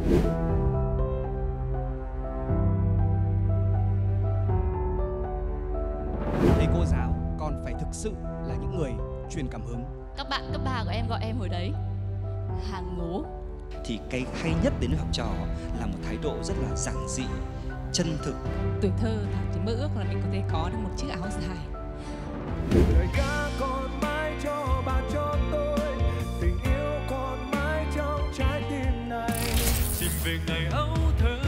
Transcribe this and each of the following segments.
Thầy cô giáo còn phải thực sự là những người truyền cảm hứng. Các bạn cấp 3 của em gọi em hồi đấy hàng ngố. Thì cái hay nhất đến với học trò là một thái độ rất là giản dị, chân thực. Tuổi thơ Thảo chỉ mơ ước là mình có thể có được một chiếc áo dài. Lời ca còn mãi cho bạn cho tôi, tình yêu còn mãi trong trái tim này. Xin về ngày ấu thơ,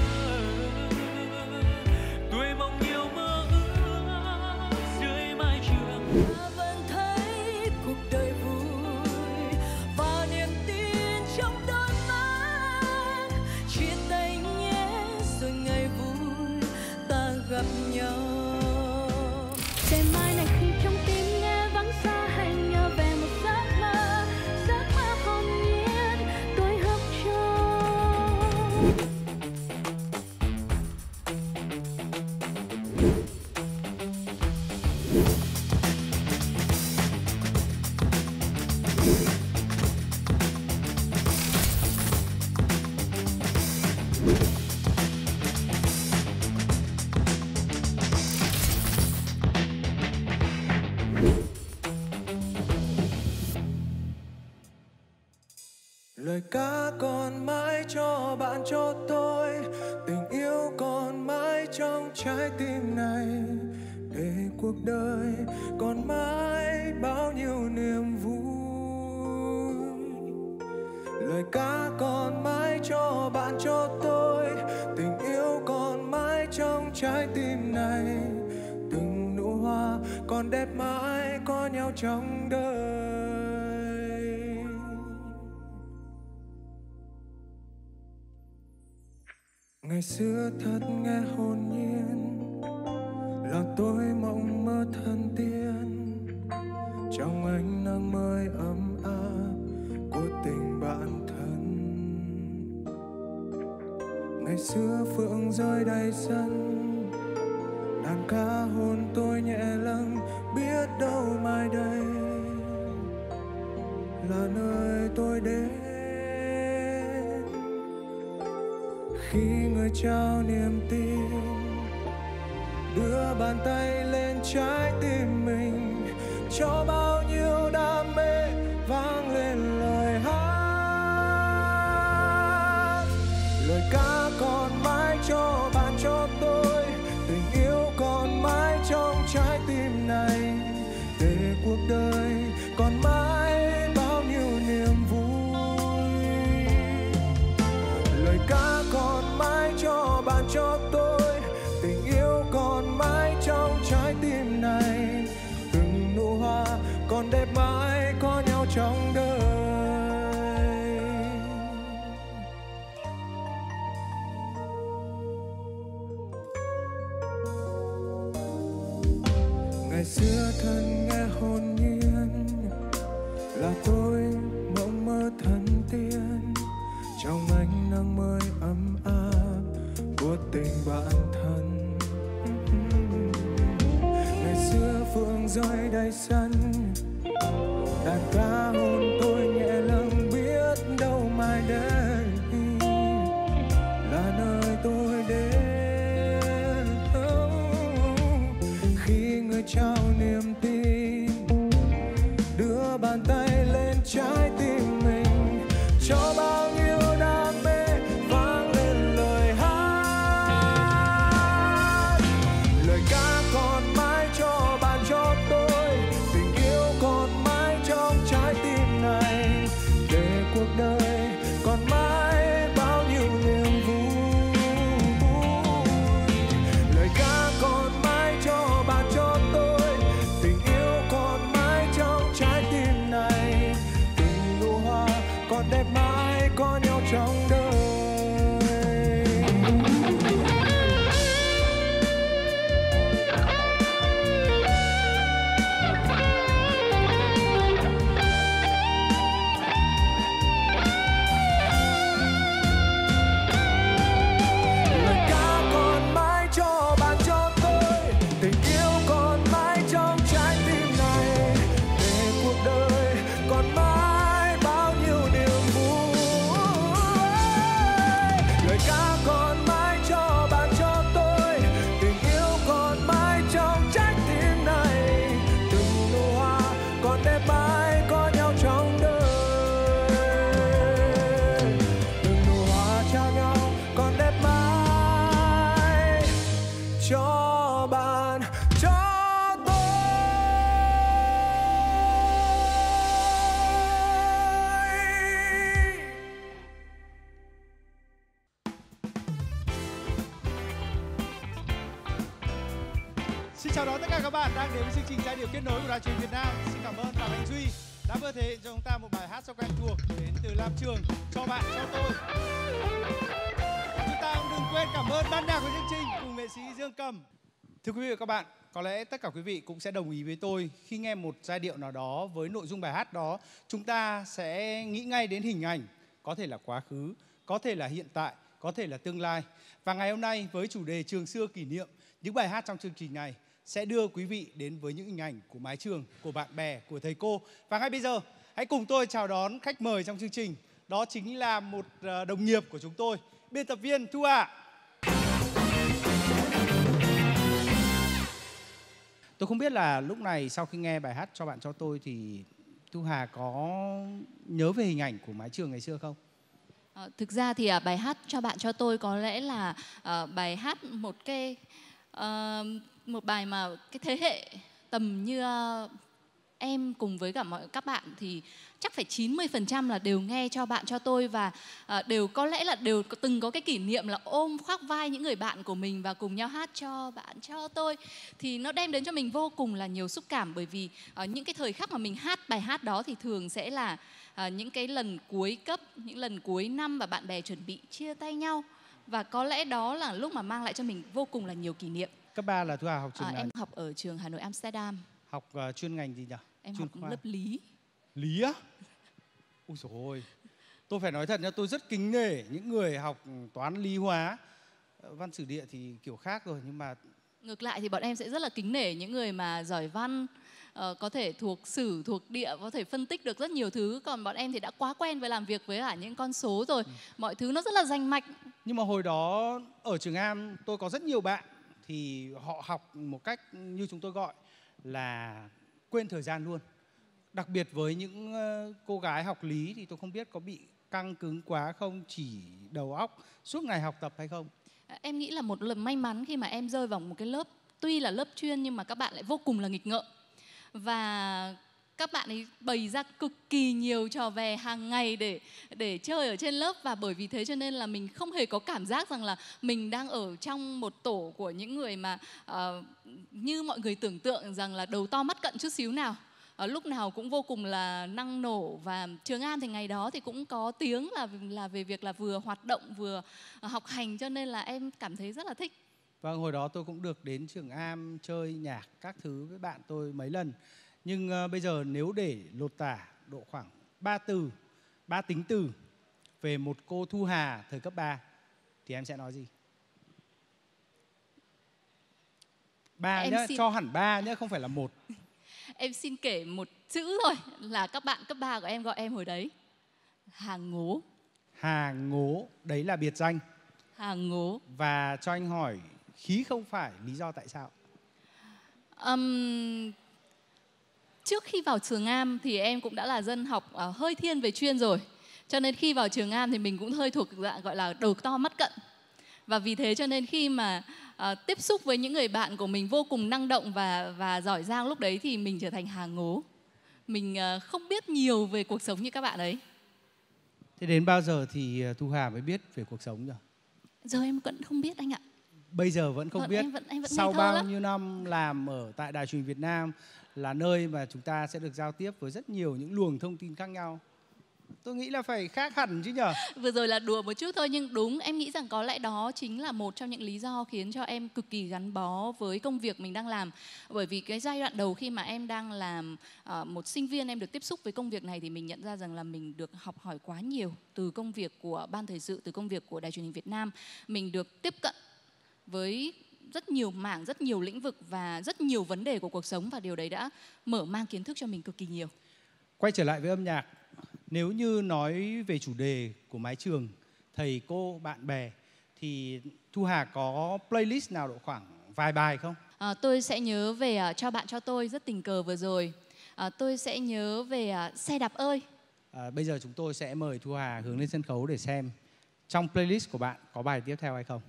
tuổi mong nhiều mơ ước dưới mái trường. Ta vẫn thấy cuộc đời vui và niềm tin trong đôi mắt. Chia tay nhé rồi ngày vui ta gặp nhau. Đêm mai này khi trong tim nghe vắng xa, hãy nhớ về một giấc mơ hồn nhiên tôi học trò. Lời ca còn mãi cho bạn cho tôi, tình yêu còn mãi trong trái tim này. Để cuộc đời còn mãi bao nhiêu niềm vui. Lời ca còn mãi cho bạn cho tôi, tình yêu còn mãi trong trái tim này. Từng nụ hoa còn đẹp mãi có nhau trong đời. Ngày xưa thật nghe hồn nhiên, là tôi mộng mơ thần tiên. Trong ánh nắng mới ấm áp của tình bạn thân. Ngày xưa phượng rơi đầy sân, đàn ca hôn tôi nhẹ lâng. Biết đâu mai đây là nơi tôi đến. Khi người trao niềm tin, đưa bàn tay lên trái tim mình, cho bao nhiêu đam mê vang lên lời hát. Lời ca còn mãi cho bạn cho tôi, tình yêu còn mãi trong trái tim này. Để cuộc đời còn mãi bao nhiêu niềm vui. Lời ca còn mãi cho bạn cho tôi, tình yêu còn mãi trong trái tim này. Từng nụ hoa còn đẹp mãi có nhau trong đời. Ngày xưa thân nghe hồn nhiên, là tôi mộng mơ thần tiên. Trong ánh nắng mới ấm áp của tình bạn thân. Ngày xưa phượng rơi đầy sân, đàn ca hôn tôi nhẹ lâng. Biết đâu mai đây là nơi tôi đến. Khi người trao niềm tin, đưa bàn tay lên trái tim mình, cho bao nhiêu đam mê vang lên lời hát. Lời ca còn mãi cho bạn cho tôi, tình yêu còn mãi trong trái tim này. Để cuộc đời còn mãi bao nhiêu niềm vui. Lời ca còn mãi cho bạn cho tôi, tình yêu còn mãi trong trái tim này. Từng nụ hoa còn đẹp mãi có nhau trong đời. Lời ca còn mãi cho bạn cho tôi, tình yêu còn mãi trong trái tim này. Để cuộc đời còn mãi bao nhiêu niềm vui. Xin chào đón tất cả các bạn đang đến với chương trình Giai điệu kết nối của Đài Truyền hình Việt Nam. Xin cảm ơn Phạm Anh Duy đã vừa thể hiện cho chúng ta một bài hát rất quen thuộc đến từ Lam Trường, Cho Bạn Cho Tôi. Chúng ta cũng đừng quên cảm ơn ban nhạc của chương trình cùng nghệ sĩ Dương Cầm. Thưa quý vị và các bạn, có lẽ tất cả quý vị cũng sẽ đồng ý với tôi khi nghe một giai điệu nào đó với nội dung bài hát đó, chúng ta sẽ nghĩ ngay đến hình ảnh, có thể là quá khứ, có thể là hiện tại, có thể là tương lai. Và ngày hôm nay với chủ đề Trường Xưa Kỷ Niệm, những bài hát trong chương trình này sẽ đưa quý vị đến với những hình ảnh của mái trường, của bạn bè, của thầy cô. Và ngay bây giờ, hãy cùng tôi chào đón khách mời trong chương trình. Đó chính là một đồng nghiệp của chúng tôi, biên tập viên Thu Hà. Tôi không biết là lúc này sau khi nghe bài hát Cho Bạn Cho Tôi thì Thu Hà có nhớ về hình ảnh của mái trường ngày xưa không? Thực ra thì bài hát Cho Bạn Cho Tôi có lẽ là bài hát một bài mà cái thế hệ tầm như em cùng với cả các bạn thì chắc phải 90% là đều nghe Cho Bạn Cho Tôi, và đều có lẽ là đều từng có cái kỷ niệm là ôm khoác vai những người bạn của mình và cùng nhau hát Cho Bạn Cho Tôi. Thì nó đem đến cho mình vô cùng là nhiều xúc cảm, bởi vì những cái thời khắc mà mình hát bài hát đó thì thường sẽ là những cái lần cuối cấp, những lần cuối năm và bạn bè chuẩn bị chia tay nhau. Và có lẽ đó là lúc mà mang lại cho mình vô cùng là nhiều kỷ niệm. Cấp 3 là Thu Hà học trường nào? Em học ở trường Hà Nội Amsterdam. Học chuyên ngành gì nhỉ? Em chuyên học khoa. lớp lý. Lý á? Ôi dồi ôi. Tôi phải nói thật nha, tôi rất kính nể những người học toán lý hóa. Văn sử địa thì kiểu khác rồi, nhưng mà ngược lại thì bọn em sẽ rất là kính nể những người mà giỏi văn, có thể thuộc sử, thuộc địa, có thể phân tích được rất nhiều thứ. Còn bọn em thì đã quá quen với làm việc với cả những con số rồi. Mọi thứ nó rất là rành mạch. Nhưng mà hồi đó ở trường Am tôi có rất nhiều bạn thì họ học một cách như chúng tôi gọi là quên thời gian luôn. Đặc biệt với những cô gái học lý thì tôi không biết có bị căng cứng quá không, chỉ đầu óc suốt ngày học tập hay không. Em nghĩ là một lần may mắn khi mà em rơi vào một cái lớp tuy là lớp chuyên nhưng mà các bạn lại vô cùng là nghịch ngợm. Và các bạn ấy bày ra cực kỳ nhiều trò về hàng ngày để chơi ở trên lớp. Và bởi vì thế cho nên là mình không hề có cảm giác rằng là mình đang ở trong một tổ của những người mà như mọi người tưởng tượng rằng là đầu to mắt cận chút xíu nào. Lúc nào cũng vô cùng là năng nổ. Và trường Am thì ngày đó thì cũng có tiếng là về việc là vừa hoạt động vừa học hành, cho nên là em cảm thấy rất là thích. Vâng, hồi đó tôi cũng được đến trường Am chơi nhạc các thứ với bạn tôi mấy lần. Nhưng bây giờ nếu để lột tả độ khoảng 3 tính từ về một cô Thu Hà thời cấp 3 thì em sẽ nói gì? 3 nhá, cho hẳn 3 nhá, không phải là 1. Em xin kể một chữ thôi là các bạn cấp 3 của em gọi em hồi đấy. Hà Ngố. Hà Ngố, đấy là biệt danh. Hà Ngố. Và cho anh hỏi, khí không phải lý do tại sao? Trước khi vào trường Am thì em cũng đã là dân học hơi thiên về chuyên rồi. Cho nên khi vào trường Am thì mình cũng hơi thuộc dạng gọi là đầu to mắt cận. Và vì thế cho nên khi mà tiếp xúc với những người bạn của mình vô cùng năng động và giỏi giang lúc đấy thì mình trở thành Hà Ngố. Mình không biết nhiều về cuộc sống như các bạn ấy. Thế đến bao giờ thì Thu Hà mới biết về cuộc sống nhỉ? Giờ em vẫn không biết anh ạ. Bây giờ vẫn không biết. Em vẫn sau bao nhiêu năm làm ở tại Đài Truyền hình Việt Nam là nơi mà chúng ta sẽ được giao tiếp với rất nhiều những luồng thông tin khác nhau. Tôi nghĩ là phải khác hẳn chứ nhở? Vừa rồi là đùa một chút thôi, nhưng đúng, em nghĩ rằng có lẽ đó chính là một trong những lý do khiến cho em cực kỳ gắn bó với công việc mình đang làm. Bởi vì cái giai đoạn đầu khi mà em đang làm một sinh viên, em được tiếp xúc với công việc này thì mình nhận ra rằng là mình được học hỏi quá nhiều từ công việc của Ban Thời sự, từ công việc của Đài Truyền hình Việt Nam. Mình được tiếp cận với rất nhiều mảng, rất nhiều lĩnh vực và rất nhiều vấn đề của cuộc sống, và điều đấy đã mở mang kiến thức cho mình cực kỳ nhiều. Quay trở lại với âm nhạc, nếu như nói về chủ đề của mái trường, thầy cô, bạn bè, thì Thu Hà có playlist nào độ khoảng vài bài không? Tôi sẽ nhớ về Cho Bạn Cho Tôi rất tình cờ vừa rồi. Tôi sẽ nhớ về Xe Đạp Ơi. Bây giờ chúng tôi sẽ mời Thu Hà hướng lên sân khấu để xem trong playlist của bạn có bài tiếp theo hay không.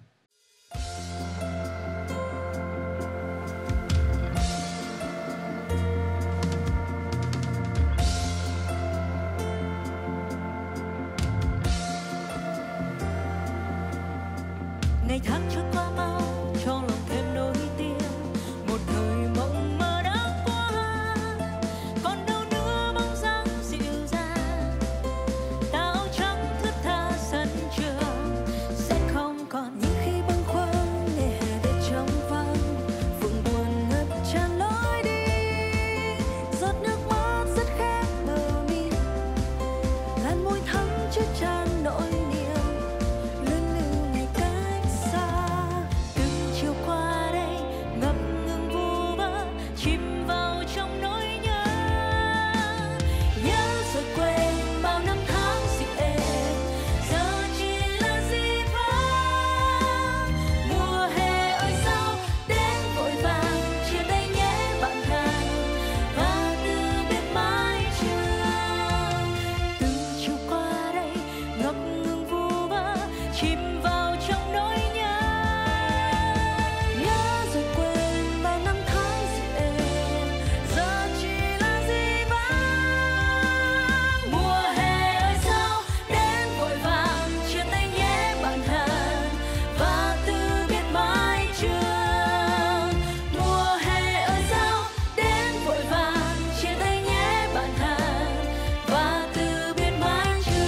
Ngày tháng trôi qua mau cho lòng thêm nỗi tiếc, một thời chìm vào trong nỗi nhớ. Nhớ rồi quên bao năm tháng dịu êm, giờ chỉ là dĩ vãng. Mùa hè ơi sao đến vội vàng, chia tay nhé bạn thân và từ biệt mái trường. Mùa hè ơi sao đến vội vàng, chia tay nhé bạn thân và từ biệt mái trường.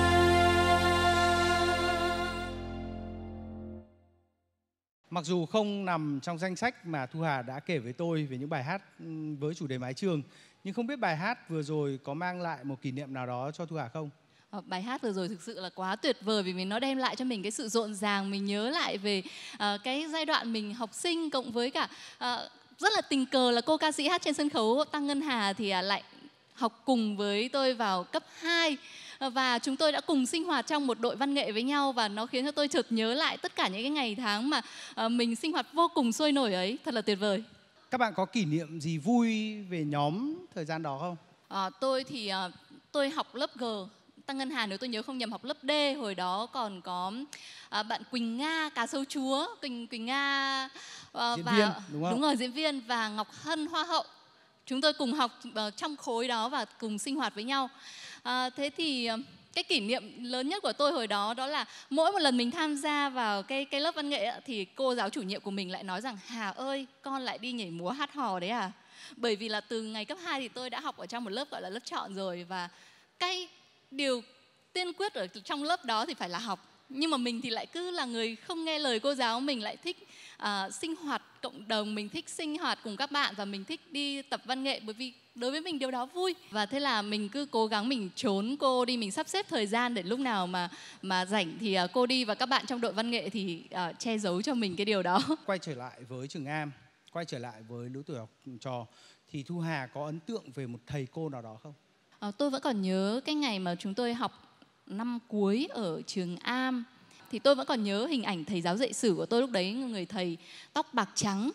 Mặc dù không nằm trong danh sách mà Thu Hà đã kể với tôi về những bài hát với chủ đề mái trường, nhưng không biết bài hát vừa rồi có mang lại một kỷ niệm nào đó cho Thu Hà không? Bài hát vừa rồi thực sự là quá tuyệt vời vì nó đem lại cho mình cái sự rộn ràng. Mình nhớ lại về cái giai đoạn mình học sinh, cộng với cả rất là tình cờ là cô ca sĩ hát trên sân khấu Tăng Ngân Hà thì lại học cùng với tôi vào cấp 2. Và chúng tôi đã cùng sinh hoạt trong một đội văn nghệ với nhau, và nó khiến cho tôi chợt nhớ lại tất cả những cái ngày tháng mà mình sinh hoạt vô cùng sôi nổi ấy. Thật là tuyệt vời. Các bạn có kỷ niệm gì vui về nhóm thời gian đó không? Tôi thì tôi học lớp G. Tăng Ngân Hà nếu tôi nhớ không nhầm học lớp D. Hồi đó còn có bạn Quỳnh Nga, Cá Sấu Chúa, Quỳnh Nga Diễn và viên, đúng không? đúng rồi, diễn viên, và Ngọc Hân, Hoa hậu. Chúng tôi cùng học trong khối đó và cùng sinh hoạt với nhau. Thế thì cái kỷ niệm lớn nhất của tôi hồi đó đó là mỗi một lần mình tham gia vào cái lớp văn nghệ thì cô giáo chủ nhiệm của mình lại nói rằng: Hà ơi, con lại đi nhảy múa hát hò đấy à? Bởi vì là từ ngày cấp 2 thì tôi đã học ở trong một lớp gọi là lớp chọn rồi, và cái điều tiên quyết ở trong lớp đó thì phải là học. Nhưng mà mình thì lại cứ là người không nghe lời cô giáo, mình lại thích sinh hoạt cộng đồng, mình thích sinh hoạt cùng các bạn và mình thích đi tập văn nghệ, bởi vì đối với mình điều đó vui. Và thế là mình cứ cố gắng mình trốn cô đi, mình sắp xếp thời gian để lúc nào mà rảnh thì cô đi, và các bạn trong đội văn nghệ thì che giấu cho mình cái điều đó. Quay trở lại với Trường Am, quay trở lại với lứa tuổi học trò, thì Thu Hà có ấn tượng về một thầy cô nào đó không? Tôi vẫn còn nhớ cái ngày mà chúng tôi học năm cuối ở Trường Am. Thì tôi vẫn còn nhớ hình ảnh thầy giáo dạy sử của tôi lúc đấy, người thầy tóc bạc trắng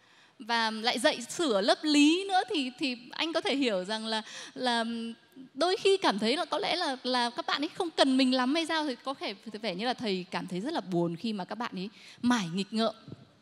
và lại dạy sử ở lớp lý nữa, thì anh có thể hiểu rằng là đôi khi cảm thấy là có lẽ là các bạn ấy không cần mình lắm hay sao, thì có vẻ như là thầy cảm thấy rất là buồn khi mà các bạn ấy mải nghịch ngợm.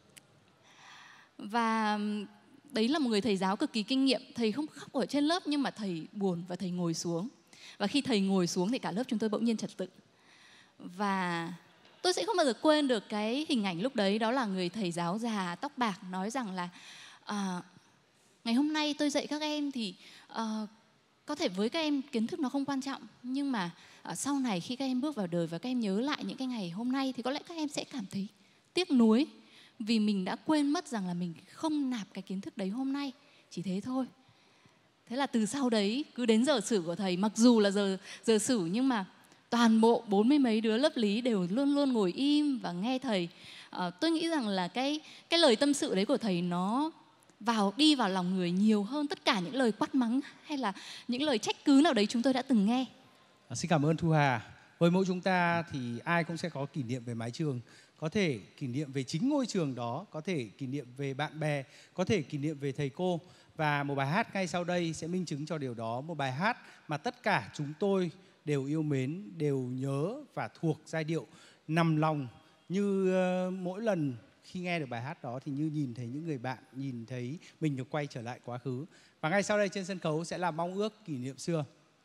Và đấy là một người thầy giáo cực kỳ kinh nghiệm. Thầy không khóc ở trên lớp nhưng mà thầy buồn và thầy ngồi xuống. Và khi thầy ngồi xuống thì cả lớp chúng tôi bỗng nhiên trật tự. Và tôi sẽ không bao giờ quên được cái hình ảnh lúc đấy. Đó là người thầy giáo già tóc bạc nói rằng là ngày hôm nay tôi dạy các em thì có thể với các em kiến thức nó không quan trọng, nhưng mà sau này khi các em bước vào đời và các em nhớ lại những cái ngày hôm nay thì có lẽ các em sẽ cảm thấy tiếc nuối vì mình đã quên mất rằng là mình không nạp cái kiến thức đấy hôm nay. Chỉ thế thôi. Thế là từ sau đấy cứ đến giờ sử của thầy, mặc dù là giờ sử nhưng mà toàn bộ 40 mấy đứa lớp lý đều luôn luôn ngồi im và nghe thầy. Tôi nghĩ rằng là cái lời tâm sự đấy của thầy nó đi vào lòng người nhiều hơn tất cả những lời quát mắng hay là những lời trách cứ nào đấy chúng tôi đã từng nghe. Xin cảm ơn Thu Hà. Với mỗi chúng ta thì ai cũng sẽ có kỷ niệm về mái trường. Có thể kỷ niệm về chính ngôi trường đó, có thể kỷ niệm về bạn bè, có thể kỷ niệm về thầy cô. Và một bài hát ngay sau đây sẽ minh chứng cho điều đó. Một bài hát mà tất cả chúng tôi đều yêu mến, đều nhớ và thuộc giai điệu nằm lòng. Như mỗi lần khi nghe được bài hát đó thì như nhìn thấy những người bạn, nhìn thấy mình được quay trở lại quá khứ. Và ngay sau đây trên sân khấu sẽ là Mong Ước Kỷ Niệm Xưa.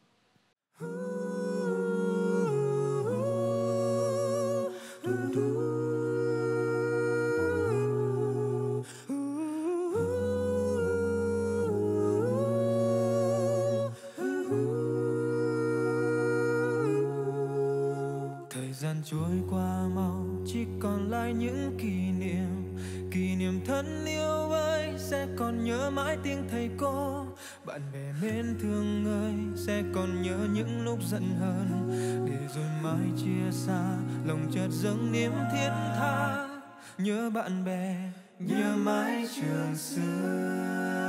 Thời gian trôi qua mau, chỉ còn lại những kỷ niệm thân yêu ơi, sẽ còn nhớ mãi tiếng thầy cô. Bạn bè mến thương ơi, sẽ còn nhớ những lúc giận hờn, để rồi mãi chia xa, lòng chợt dâng niềm thiết tha. Nhớ bạn bè, nhớ mái trường xưa.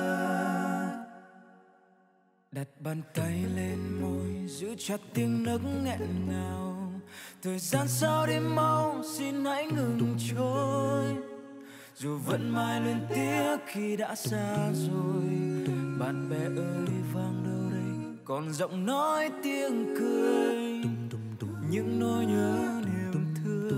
Đặt bàn tay lên môi, giữ chặt tiếng nấc nghẹn ngào. Thời gian sao đêm mau, xin hãy ngừng trôi. Dù vẫn mãi luyến tiếc khi đã xa rồi. Bạn bè ơi vang đâu đây, còn giọng nói tiếng cười, những nỗi nhớ niềm thương.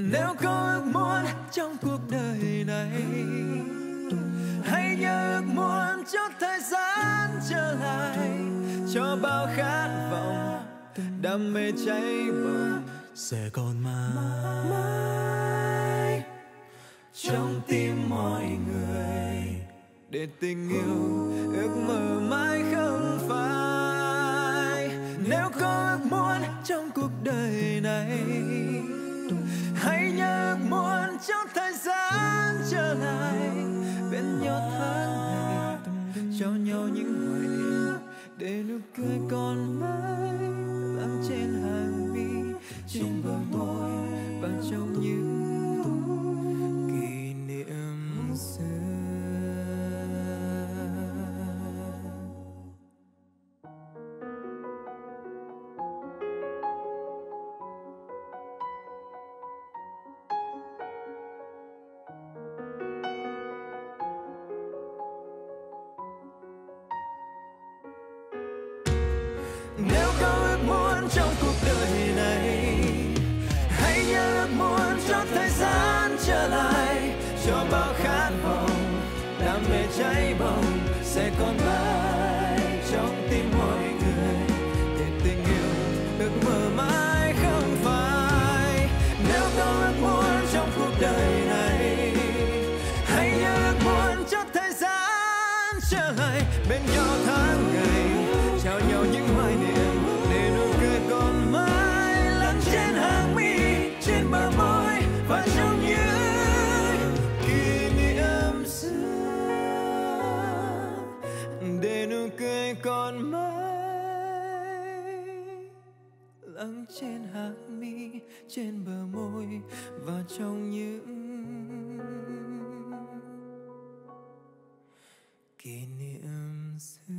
Nếu có ước muốn trong cuộc đời này, hãy nhớ ước muốn cho thời gian trở lại, cho bao khát vọng đam mê cháy bỏng sẽ còn mãi trong tim mọi người, để tình yêu ước mơ mãi không phai. Nếu có ước muốn trong cuộc đời này, hãy nhớ ước muốn trong thời gian trở lại, bên nhau tháng ngày, cho nhau những hoài niệm, để nụ cười còn mãi lắng trên hàng mi, trên bờ môi và trong những kỷ niệm xưa. Nếu có ước muốn trong cuộc đời này, hãy nhớ ước muốn cho thời gian trở lại, cho bao khát vọng đam mê cháy bỏng sẽ còn mãi trong tim mọi người, để tình yêu ước mơ mãi không phai. Nếu có ước muốn trong cuộc đời này, hãy nhớ ước muốn cho thời gian trở lại, bên nhau tháng ngày, trao nhau những hoài niệm, để nụ cười còn mãi lắng trên hàng mi, trên bờ môi và trong những kỷ niệm xưa, để nụ cười còn mãi lắng trên hàng mi, trên bờ môi và trong những kỷ niệm xưa.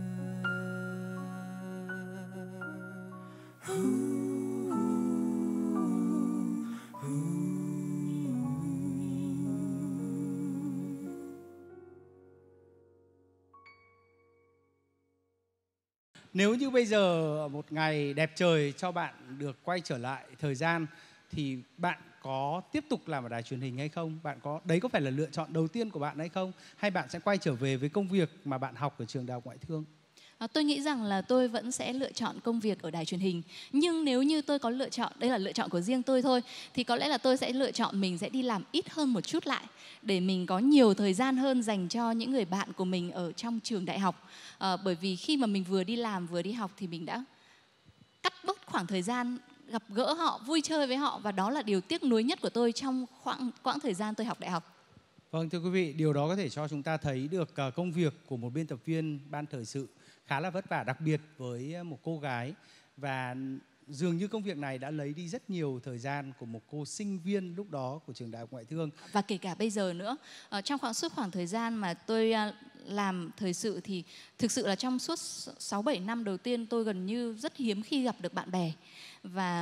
Nếu như bây giờ một ngày đẹp trời cho bạn được quay trở lại thời gian, thì bạn có tiếp tục làm ở đài truyền hình hay không? Bạn có đấy có phải là lựa chọn đầu tiên của bạn hay không? Hay bạn sẽ quay trở về với công việc mà bạn học ở trường Đại học Ngoại thương? Tôi nghĩ rằng là tôi vẫn sẽ lựa chọn công việc ở đài truyền hình. Nhưng nếu như tôi có lựa chọn, đây là lựa chọn của riêng tôi thôi, thì có lẽ là tôi sẽ lựa chọn mình sẽ đi làm ít hơn một chút lại, để mình có nhiều thời gian hơn dành cho những người bạn của mình ở trong trường đại học. Bởi vì khi mà mình vừa đi làm vừa đi học thì mình đã cắt bớt khoảng thời gian gặp gỡ họ, vui chơi với họ, và đó là điều tiếc nuối nhất của tôi trong quãng thời gian tôi học đại học. Vâng, thưa quý vị, điều đó có thể cho chúng ta thấy được công việc của một biên tập viên ban thời sự khá là vất vả, đặc biệt với một cô gái. Và dường như công việc này đã lấy đi rất nhiều thời gian của một cô sinh viên lúc đó của trường Đại học Ngoại thương. Và kể cả bây giờ nữa, trong suốt khoảng thời gian mà tôi làm thời sự thì thực sự là trong suốt 6-7 năm đầu tiên tôi gần như rất hiếm khi gặp được bạn bè. Và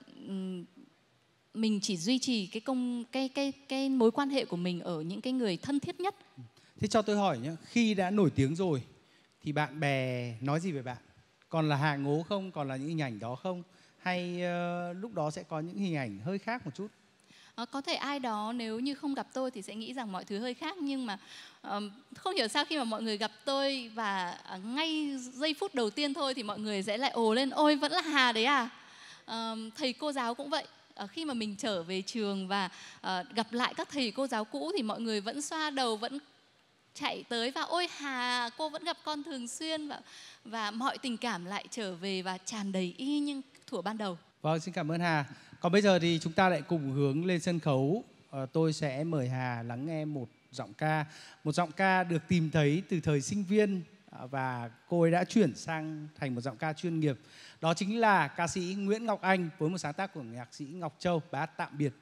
mình chỉ duy trì cái mối quan hệ của mình ở những cái người thân thiết nhất. Thế cho tôi hỏi nhé, khi đã nổi tiếng rồi thì bạn bè nói gì về bạn? Còn là Hà Ngố không? Còn là những hình ảnh đó không? Hay lúc đó sẽ có những hình ảnh hơi khác một chút? Có thể ai đó nếu như không gặp tôi thì sẽ nghĩ rằng mọi thứ hơi khác. Nhưng mà không hiểu sao khi mà mọi người gặp tôi và ngay giây phút đầu tiên thôi thì mọi người sẽ lại ồ lên: ôi vẫn là Hà đấy à? Thầy cô giáo cũng vậy. Khi mà mình trở về trường và gặp lại các thầy cô giáo cũ thì mọi người vẫn xoa đầu, vẫn chạy tới và ôi Hà, cô vẫn gặp con thường xuyên, và mọi tình cảm lại trở về và tràn đầy y như thuở ban đầu. Vâng, xin cảm ơn Hà. Còn bây giờ thì chúng ta lại cùng hướng lên sân khấu. Tôi sẽ mời Hà lắng nghe một giọng ca được tìm thấy từ thời sinh viên và cô ấy đã chuyển sang thành một giọng ca chuyên nghiệp. Đó chính là ca sĩ Nguyễn Ngọc Anh với một sáng tác của nhạc sĩ Ngọc Châu, bài hát Tạm Biệt.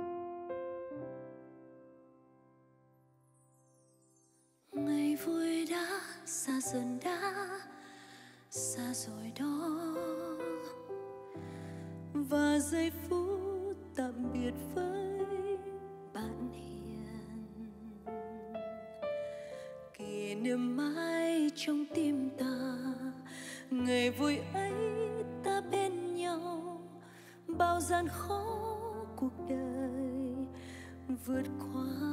Ngày vui đã xa dần đã xa rồi đó. Và giây phút tạm biệt với bạn hiền, kỷ niệm mãi trong tim ta. Ngày vui ấy ta bên nhau, bao gian khó cuộc đời vượt qua.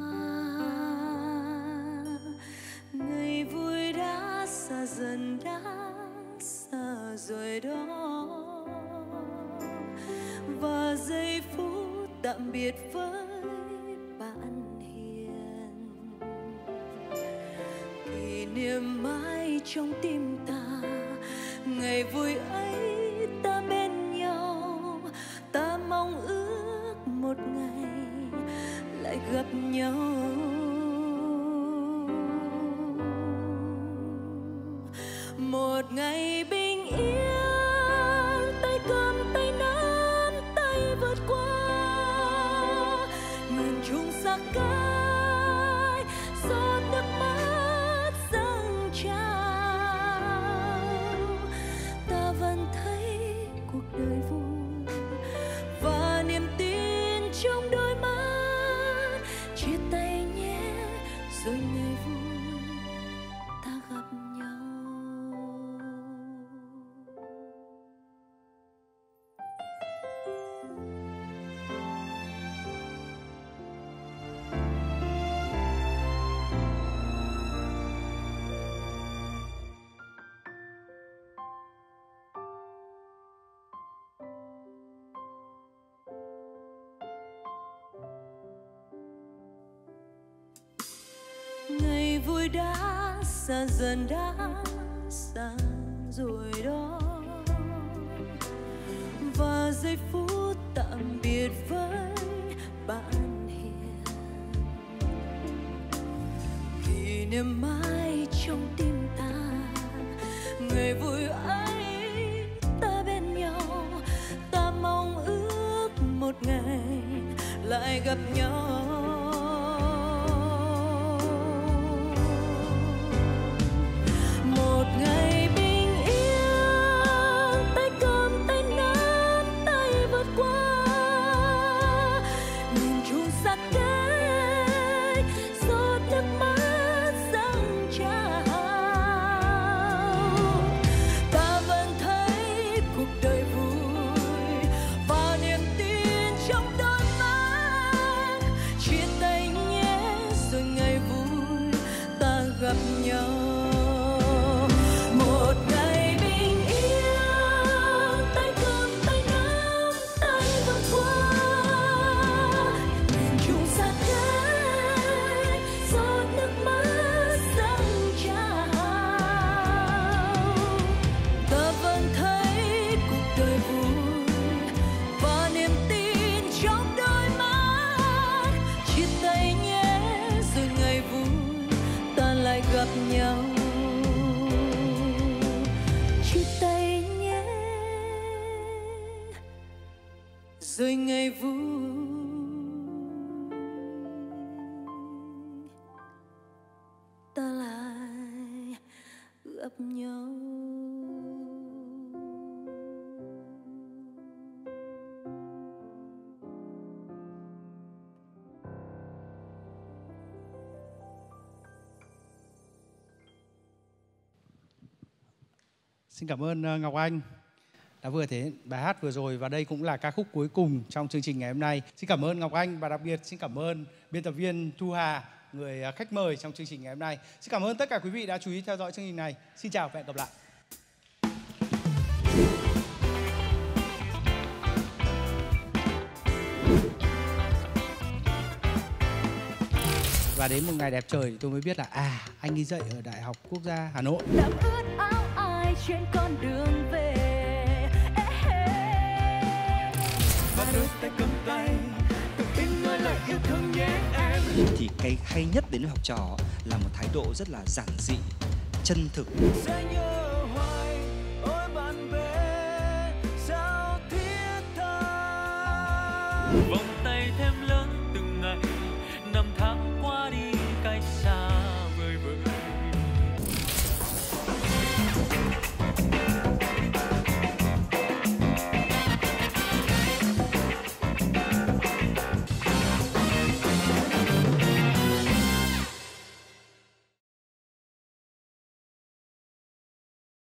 Ngày vui đã xa dần đã xa rồi đó. Và giây phút tạm biệt với bạn hiền, kỷ niệm mãi trong tim ta. Ngày vui ấy ta bên nhau, ta mong ước một ngày lại gặp nhau. Một ngày bình yên, tay cầm tay nắm tay vượt qua miền Trung xa cách, giọt nước mắt dâng trào. Ta vẫn thấy cuộc đời vui và niềm tin trong đôi mắt. Chia tay nhé rồi ngày vui ta gặp nhau. Ngày vui đã xa dần đã xa rồi đó. Và giây phút tạm biệt với bạn hiền, kỷ niệm mãi trong tim ta. Ngày vui ấy ta bên nhau, ta mong ước một ngày lại gặp nhau. Một ngày bình yên, tay cầm tay nắm tay vượt qua miền Trung xa cách, giọt nước mắt dâng trào. Ta vẫn thấy cuộc đời vui và niềm tin trong đôi mắt. Chia tay nhé rồi ngày vui ta gặp nhau. Một ngày bình yên, tay cầm tay nắm tay vượt qua miền Trung xa cách, giọt nước mắt dâng trào. Ta vẫn thấy cuộc đời vui và niềm tin trong đôi mắt. Chia tay nhé rồi ngày vui ta lại gặp nhau. Chia tay nhé rồi ngày vui ta lại gặp nhau. Xin cảm ơn Ngọc Anh đã vừa thể hiện bài hát vừa rồi, và đây cũng là ca khúc cuối cùng trong chương trình ngày hôm nay. Xin cảm ơn Ngọc Anh và đặc biệt xin cảm ơn biên tập viên Thu Hà, người khách mời trong chương trình ngày hôm nay. Xin cảm ơn tất cả quý vị đã chú ý theo dõi chương trình này. Xin chào và hẹn gặp lại. Và đến một ngày đẹp trời thì tôi mới biết là anh ấy dạy ở Đại học Quốc gia Hà Nội. Đẫm ướt áo ai trên con đường về, và đôi tay cầm tay từng tin nói lời yêu thương nhé em. Thì cái hay nhất đến với học trò là một thái độ rất là giản dị, chân thực. Sẽ nhớ hoài ôi bạn về sao thiết tha. Vòng tay thêm lớn từng ngày